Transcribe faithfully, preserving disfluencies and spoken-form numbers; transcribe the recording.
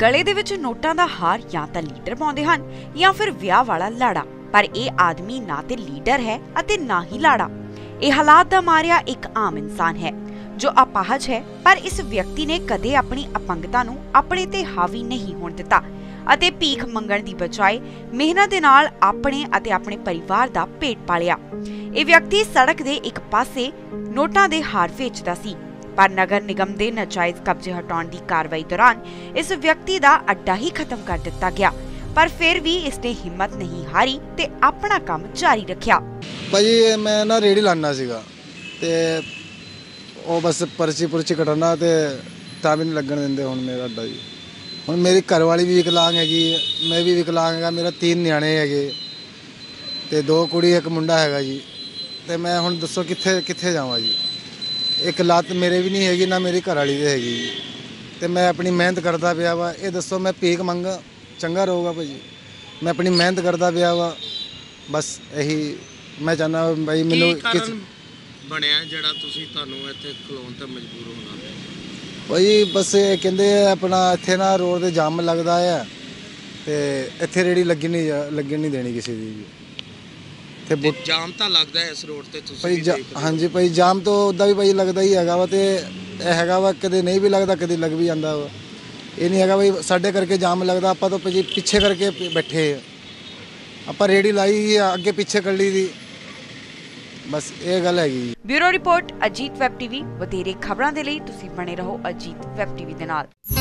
गले दे विच नोटां दा हार या तां लीडर पाउंदे हन या फिर विआह वाला लाड़ा, पर यह आदमी ना ते लीडर है अते ना ही लाड़ा। यह हालात दा मारिया एक आम इंसान है जो अपाहज है, पर इस व्यक्ति ने कदे अपनी अपंगता नूं अपने ते हावी नहीं होण दिता ਅਤੇ ਭੀਖ ਮੰਗਣ ਦੀ ਬਜਾਏ ਮਿਹਨਤ ਦੇ ਨਾਲ ਆਪਣੇ ਅਤੇ ਆਪਣੇ ਪਰਿਵਾਰ ਦਾ ਪੇਟ ਪਾਲਿਆ। ਇਹ ਵਿਅਕਤੀ ਸੜਕ ਦੇ ਇੱਕ ਪਾਸੇ ਨੋਟਾਂ ਦੇ ਹਾਰ ਵੇਚਦਾ ਸੀ, ਪਰ ਨਗਰ ਨਿਗਮ ਦੇ ਨਾਜਾਇਜ਼ ਕਬਜ਼ੇ ਹਟਾਉਣ ਦੀ ਕਾਰਵਾਈ ਦੌਰਾਨ ਇਸ ਵਿਅਕਤੀ ਦਾ ਅੱਡਾ ਹੀ ਖਤਮ ਕਰ ਦਿੱਤਾ ਗਿਆ, ਪਰ ਫਿਰ ਵੀ ਇਸਨੇ ਹਿੰਮਤ ਨਹੀਂ ਹਾਰੀ ਤੇ ਆਪਣਾ ਕੰਮ ਜਾਰੀ ਰੱਖਿਆ। ਭਾਜੀ ਮੈਂ ਨਾ ਰੇੜੀ ਲਾਣਾ ਸੀਗਾ ਤੇ ਉਹ ਬਸ ਪਰਚੀ ਪੁਰਚੀ ਕਟਾਉਣਾ ਤੇ ਤਾਂ ਵੀ ਨਹੀਂ ਲੱਗਣ ਦਿੰਦੇ ਹੁਣ ਮੇਰਾ ਅੱਡਾ ਜੀ। ਹੁਣ ਮੇਰੀ ਘਰਵਾਲੀ ਵੀ ਵਿਕਲਾਂਗ ਹੈਗੀ, ਮੈਂ ਵੀ ਵਿਕਲਾਂਗ ਹੈਗਾ, ਮੇਰਾ तीन ਨਿਆਣੇ ਹੈਗੇ ਤੇ ਦੋ ਕੁੜੀ ਇੱਕ ਮੁੰਡਾ ਹੈਗਾ ਜੀ। ਤੇ ਮੈਂ ਹੁਣ ਦੱਸੋ ਕਿੱਥੇ ਕਿੱਥੇ ਜਾਵਾਂ ਜੀ। ਇੱਕ ਲੱਤ ਮੇਰੇ ਵੀ ਨਹੀਂ ਹੈਗੀ, ਨਾ ਮੇਰੀ ਘਰਵਾਲੀ ਦੀ ਹੈਗੀ ਜੀ। ਤੇ ਮੈਂ ਆਪਣੀ ਮਿਹਨਤ ਕਰਦਾ ਪਿਆ ਵਾ, ਇਹ ਦੱਸੋ ਮੈਂ ਭੀਖ ਮੰਗਾ ਚੰਗਾ ਰਹੂਗਾ ਭਾਜੀ? ਮੈਂ ਆਪਣੀ ਮਿਹਨਤ ਕਰਦਾ ਪਿਆ ਵਾ, ਬਸ ਇਹੀ ਮੈਂ ਚਾਹੁੰਦਾ ਭਾਈ ਮੈਨੂੰ ਕਿਸ ਬਣਿਆ ਜਿਹੜਾ ਤੁਸੀਂ ਤੁਹਾਨੂੰ ਇੱਥੇ ਖਲੋਣ ਤੇ ਮਜਬੂਰ ਹੋਣਾ ਪਿਆ? ਭਾਈ ਬਸ ਇਹ ਕਹਿੰਦੇ ਆਪਣਾ ਇੱਥੇ ਨਾ ਰੋਡ ਤੇ ਜਾਮ ਲੱਗਦਾ ਆ ਤੇ ਇੱਥੇ ਰੇੜੀ ਲੱਗੀ ਨਹੀਂ ਲੱਗਣ ਨਹੀਂ ਦੇਣੀ ਕਿਸੇ ਦੀ ਤੇ ਜਾਮ ਤਾਂ ਲੱਗਦਾ ਇਸ ਰੋਡ ਤੇ ਤੁਸੀਂ ਭਾਈ? ਹਾਂਜੀ ਭਾਈ ਜਾਮ ਤਾਂ ਉੱਦਾਂ ਵੀ ਭਾਈ ਲੱਗਦਾ ਹੀ ਹੈਗਾ ਵਾ, ਤੇ ਇਹ ਹੈਗਾ ਵਾ ਕਦੇ ਨਹੀਂ ਵੀ ਲੱਗਦਾ ਕਦੇ ਲੱਗ ਵੀ ਜਾਂਦਾ ਵਾ। ਇਹ ਨਹੀਂ ਹੈਗਾ ਭਾਈ ਸਾਡੇ ਕਰਕੇ ਜਾਮ ਲੱਗਦਾ, ਆਪਾਂ ਤਾਂ ਭਾਜੀ ਪਿੱਛੇ ਕਰਕੇ ਬੈਠੇ ਆ, ਆਪਾਂ ਰੇੜੀ ਲਾਈ ਅੱਗੇ ਪਿੱਛੇ ਕਰ ਲਈ ਦੀ, ਬਸ ਇਹ ਗੱਲ ਹੈਗੀ। Bureau report, Ajit web TV. ਵਧੇਰੇ ਖਬਰਾਂ ਦੇ ਲਈ ਤੁਸੀਂ ਬਣੇ ਰਹੋ ਅਜੀਤ ਵੈਬ ਟੀਵੀ ਦੇ ਨਾਲ।